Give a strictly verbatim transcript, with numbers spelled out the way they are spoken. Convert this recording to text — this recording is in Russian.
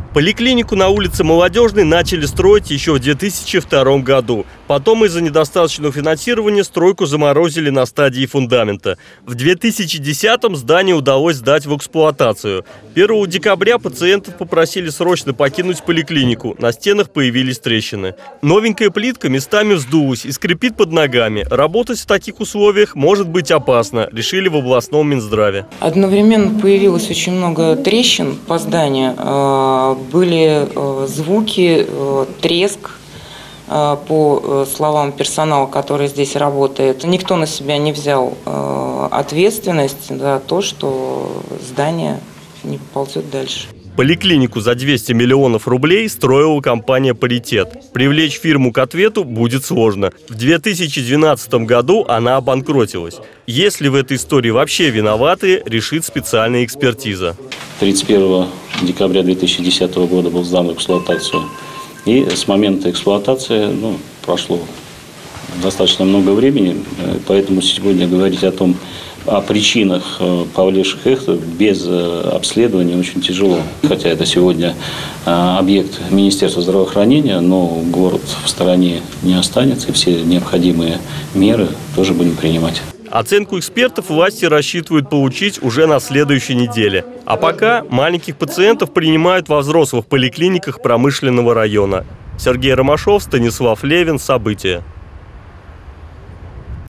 Поликлинику на улице Молодежной начали строить еще в две тысячи втором году. Потом из-за недостаточного финансирования стройку заморозили на стадии фундамента. В две тысячи десятом здание удалось сдать в эксплуатацию. первого декабря пациентов попросили срочно покинуть поликлинику. На стенах появились трещины. Новенькая плитка местами вздулась и скрипит под ногами. Работать в таких условиях может быть опасно, решили в областном Минздраве. Одновременно появилось очень много трещин по зданию. Были звуки, треск, по словам персонала, который здесь работает. Никто на себя не взял ответственность за то, что здание не ползет дальше. Поликлинику за двести миллионов рублей строила компания «Паритет». Привлечь фирму к ответу будет сложно. В две тысячи двенадцатом году она обанкротилась. Если в этой истории вообще виноваты, решит специальная экспертиза. тридцать первого декабря две тысячи десятого года был сдан в эксплуатацию. И с момента эксплуатации ну, прошло достаточно много времени. Поэтому сегодня говорить о том, о причинах поваливших их без обследования очень тяжело. Хотя это сегодня объект Министерства здравоохранения, но город в стороне не останется. И все необходимые меры тоже будем принимать. Оценку экспертов власти рассчитывают получить уже на следующей неделе. А пока маленьких пациентов принимают во взрослых поликлиниках промышленного района. Сергей Ромашов, Станислав Левин. События.